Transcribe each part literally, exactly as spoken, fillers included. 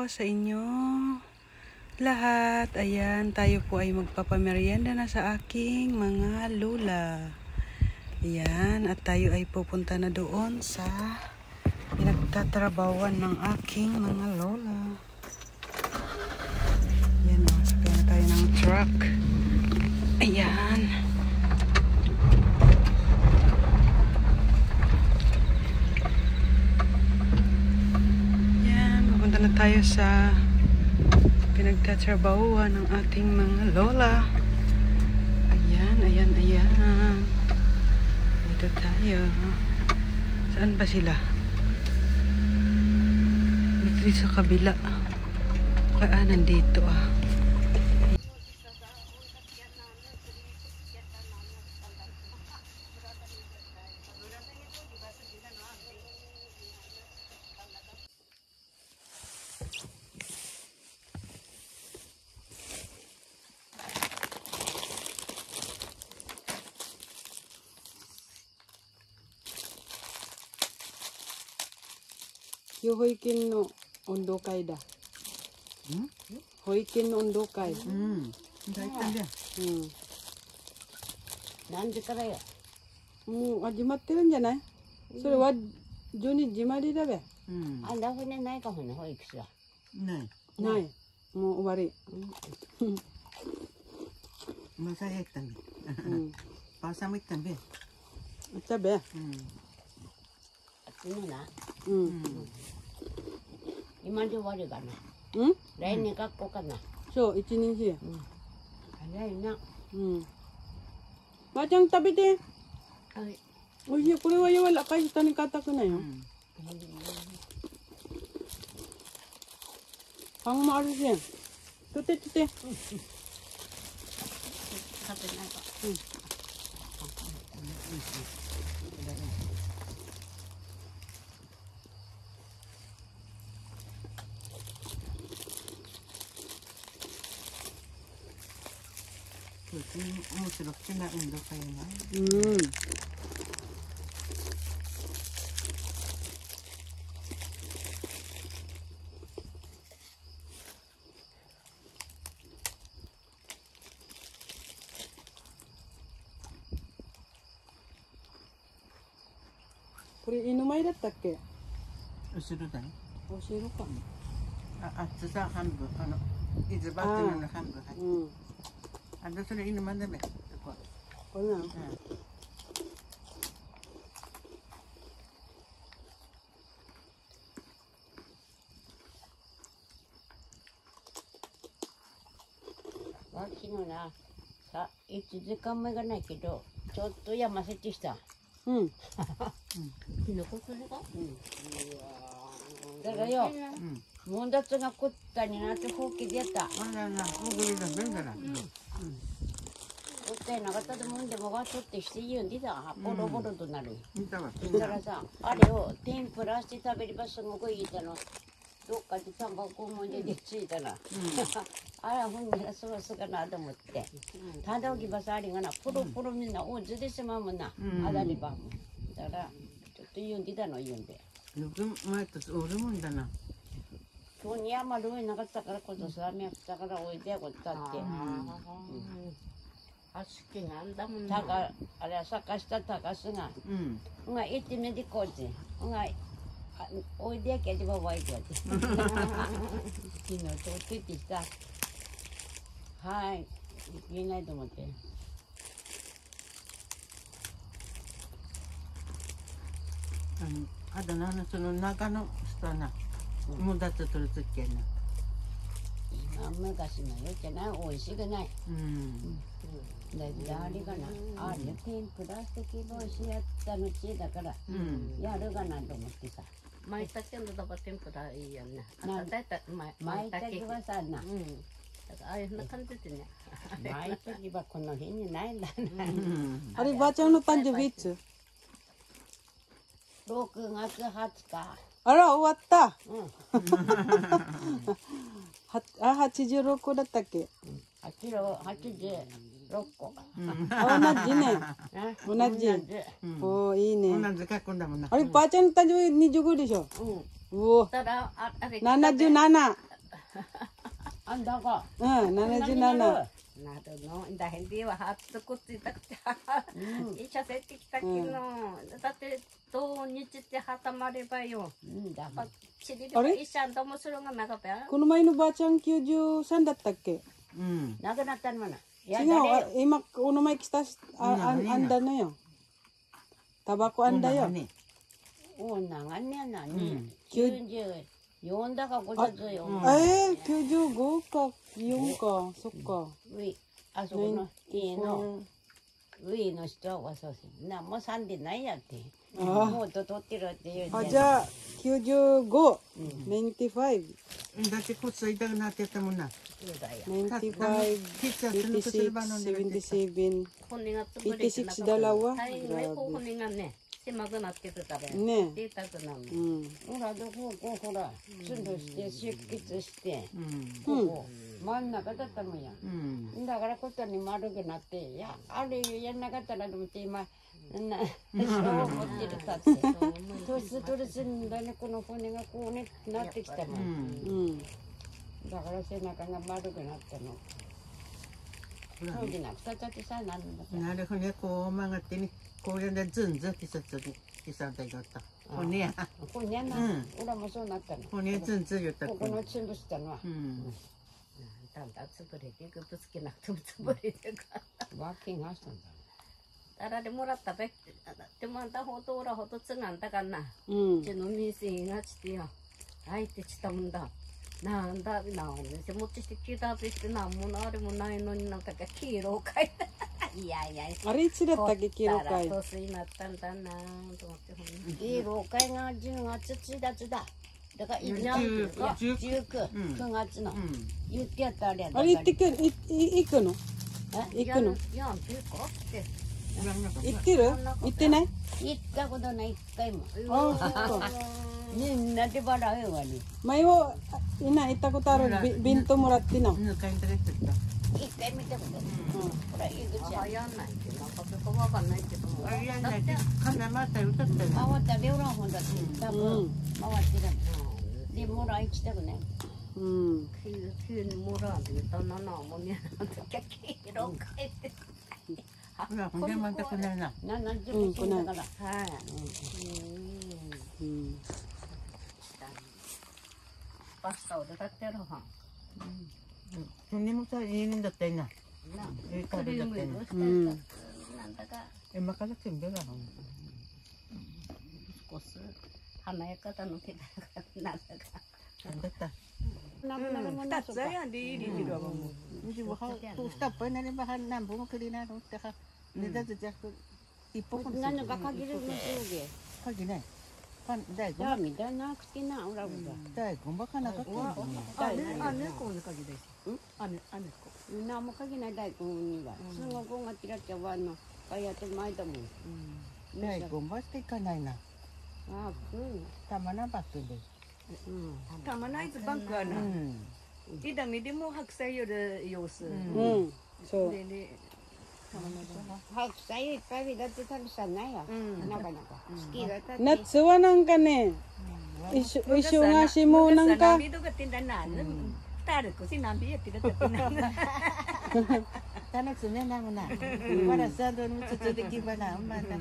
po sa inyo lahat. Ayan, tayo po ay magpapamerienda na sa aking mga lola. Ayan, at tayo ay pupunta na doon sa pinagtatrabawan ng aking mga lola. Ayan, sakyan na tayo ng truck. Ayan. Na tayo sa pinagtatrabahuan ng ating mga lola. Ayan, ayan, ayan. Dito tayo. Saan ba sila? Dito sa kabila. Kaya nandito ah. Yo hoikin no ondokai da. Hmm? Hoikin no ondokai. Hmm. Daita da. Hmm. Nan jikara ya? Mo ajimatteるんじゃない? それはじゅうにじまりだべ。うん。あ、だ船ないかほね、保育士は。ない。ない。もう終わり。うん。Masaya tambi. Hmm. Pasamit tambi. Tabi. Hmm. Atino na. Hmm. 今で終わりかな。うん？来年学校かな。そう、一年生。うん。早いな。うん。ばあちゃん食べて。はい。おいしい。これは柔らかい下に硬くないよ。うん。パンもあるし。取って取って。うん。食べないか。うん。面白くない運動会な。うん。これ犬前だったっけ？後ろだね。後ろか。あ、あっちさ半分あの伊豆バッテの半分入って。うん。あんたそれ犬までめ。これなの？うん。わ昨日な、さいちじかんめがないけど、ちょっと山設置した。うん。キノコそれが？うん。だからよ、もんだつが食ったになってほうきでやった。あらら、ほうきでだめだな。うん。ってなかったと思うんでもがちょっとして言うんでさ、ボロボロとなる。だからさ、あれを天ぷらして食べればすごくいいだの。どっかでタバコもでついたな。あら、ほんならそうすかなと思って。ただおきばさありがな、ポロポロみんな、おずでしまうもんな。あだりば。だから、ちょっと言うんでだの言うんで。よく前とおるもんだな。今日に山の上なかったからことさ、みやったからおいでこったって。あすきなんだもんな。たかあれは坂下高須が、うん、が行ってみてこっち、がおいでやけでばわいてやって。昨日通ってってきた。はい、言えないと思って。あの、あとなのその中の下な、もうだって取るつけな。今昔のよじゃない、美味しくない。うん。だいたいあれがな、あれ天ぷらしてきぼしやったのちだから、やるがなと思ってさ。舞茸のだば天ぷらいいよね。あたた舞茸はさな。うん。だからああいうな感じでね。舞茸はこの辺にないんだな。あればあちゃんの誕生日いつ？ろくがつはつか。あら終わった。うん。あはちじゅうろっこだったっけ？はちじゅうろっこ。あ同じね。同じ。おおいいね。同じ格好だもんな。あればあちゃんの誕生日にじゅうごでしょ。うん。おお。ななじゅうなな。 あんだが。 うん、ななじゅうなな。 なるの。dahil di wa hatsu ko tsitaいちゃせってきたけど、だって土日って挟まればよ。 うんだ。 チリで一緒ともするがなかったよ。 この前のばあちゃんきゅうじゅうさんだったっけ？ うん。 なくなったのな。 違う、あ今この前来たし、あ、あ、あんだのよ。タバコあんだよ。 お長年なに。きゅうじゅうよんだかごじゅうよん。 ええ、きゅうじゅうごかよんか、そっか。 ウィ、あそこの家のウィの人はそうです。な、もうさんでないやって。もうと取ってるっていう。 あ、じゃあきゅうじゅうご、ナインティファイブ。 だって骨痛くなってたもんな。 ナインティファイブ、エイティシックス、セブンティセブン、エイティシックスだらわ。 骨がね、狭くなってたらね。 出たくなる。 ほら、どここほら、つんどして出血して、ここ真ん中だったもんや。だからことに丸くなって、いや、あれやんなかったらと思って今。な、そう思ってるさって。年取るすんだね、この骨がこうね、なってきたもん。だから背中が丸くなったの。そうじゃなくたってさ、なんだなるほどね、こう曲がってね、これでずんずんってさつき、きさんだよった。骨や。 骨な、俺もそうなったの。 骨ずんずん言った。 ここの潰したのは。 だんだん潰れていく、ぶつけなくても潰れていく。 ワーキングしたんだ。 あらでもらったべでもあんたほどおらほどつがんだかな。 うん。 ちの店がちてよ。あいてちたもんだ。なんだ、なおね、持ってきて聞いたべしてなんもあれもないのになんか黄色かい。いやいや。 あれいつだったっけ黄色かい。 年になったんだなと思ってほん。 黄色かいがじゅうがつついたつだ。だからいつじゅうく、くがつの。言ってやったあれやだ。 あれ行ってくる、行くの？行くの？ いや、行くかって。 行ってる？行ってない？ 行ったことない一回も。 ああ、そっか。 みんなで笑うわね。 前はみんな行ったことある弁当もらっての。 ぬかいただいてた。 一回見たことない。これ井口あ、やんないけど、なんかそこわかんないけど。 あれやんないけど、かなまった歌ったよ。 回った両乱本だって多分回ってたの。でもらいきたくない。 うん。 急にもらうってだななもねなんときゃ黄色かいて。 ほら、骨またくないな。 な、なんでもそうだから。 はい。 うん。 パスタをだってやろはん。 それもさ、いいんだったよな。いいカレーだったよな。 うん。なんだか。 今から全部だろ。 少し華やかだのけだなんだか。 なんだった。 二つやんでいいりろもう。 Hindi mo ha, tu stop pa na ni bahan na bungo kali na no ta ka. Ni da da ko tipo ko. 何か限るのすげえ。 Kagi na. Pan dai じゃあみたいなくてな、おらぶだ。 dai gumba ka na ka. あね、あねこの鍵です。うん？あね、あねこ。 何も限ない大根には。すごくがティラちゃんはの、かやってまいたもん。 Dai gumba stay ka na na. ああ、くん。 Tama na ba to de? たまないずバンクはな。いだみでも白菜よる様子。 うん。そう。 でで。 白菜いっぱいだって食べさないや。なかなか。好きだった。 夏はなんかね、忙しもなんか。 ナビとかてんだな。タルコシナビやってるだってな。 Tanak sume na mo na. Para sa doon mo tutudik iba na. Umana.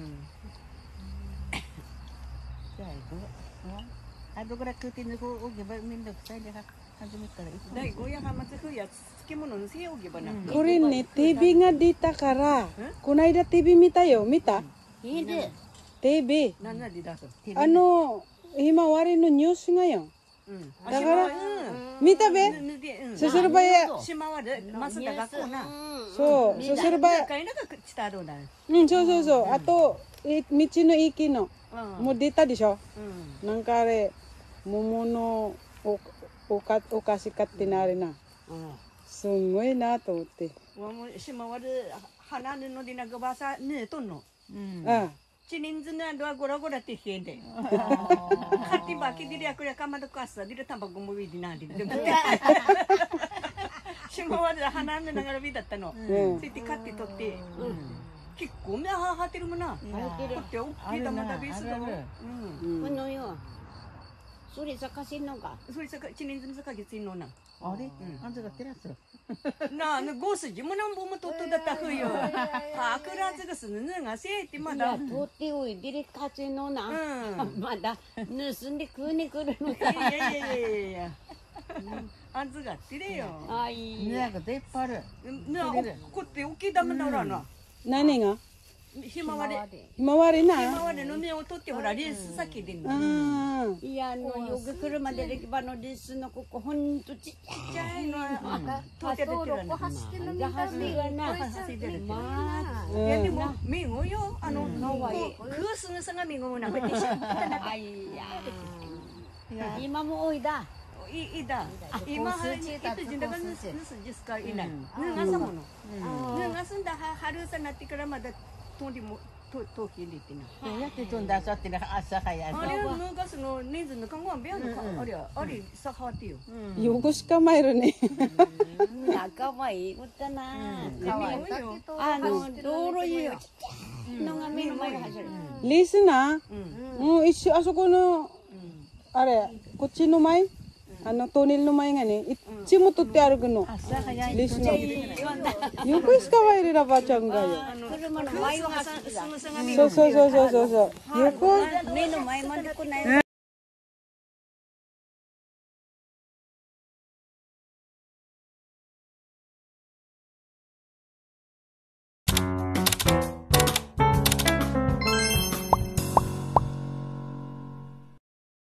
Dai go. Ado ko ra kutin ko og iba min dok sa dia ka. Ado mi kala. 第五夜浜つくや漬物のせよぎばな。 これね、テレビが出たから、この間テレビ見たよ、見た？ いいで。 テレビ。 なんなんで出す？ あの、今わりのニュースがよ。だから、見たべ？そすればや。 島はで、マスタがこうな。 そう、そすればや。うん、そうそうそう。あと、道の駅の、もう出たでしょ。なんかあれ、桃のおおかお菓子買ってなあれな。すんごいなと思って。 島はで、花のでなくばさ、ねえとんの。 ああ。 チニンズナドはゴラゴラってへんで。カティバキディリアクリアカマドカッサディルタバコもウィディナディル。島はで花見ながらビだったの。ついて買って取って。結構目ははってるもんな。 入ってる。 って大きい玉だべすだもん。 このよ。それ咲かせんのか。 それさかチニンズのさかげついのな。 あれ、あんたがテラス。 나 고스지 뭐는 보면 또또다 흐요. 파크라즈가스는 가세티 いや 마다. 取っておいでりかつのな、 うんまだ盗んで食いに来るのか。 예예예예. 안즈가 띠래요. あいいや。 ねなんか出っ張る。 나 그때 웃기다면 나라나. 何が 희망하래. ひまわりな 희망하래 놈이 어떻게 보라 리스 사키 된 う 거. んいやあのよく車でレキバのリスのここほんとちっちゃい。 짜이 너. あ 토테 とろ 되더라. こ走ってるみたいがな。 하시더라. まあ。 근데 뭐 민호요? 아노 하와이. 그 쓰는 사람 민호나 그때 あいや。今も多いだ。 이 이다. 이마 할 itu 진다가 느스지스까 이날. 능아사 모노. 능아선다 하루사 나티카라 마다 돈이 뭐 토토키리티나. やってとんださってね朝早い。 아니 누가서 너 니즈는 강원 배우는 아리 아리 사카티요. よく捕まえるね仲はいいことだな。 민호요. あの道路よ。のが目の前が走る。 リスなうん一緒あそこのあれこっちの前あのトンネルの前がねいっちも取って歩くの朝早い。 リスのよく捕まえるラバちゃんがよ車の前を走ってた。 스무 사람이 そうそうそうそうそうそうよく目の前まで来ない。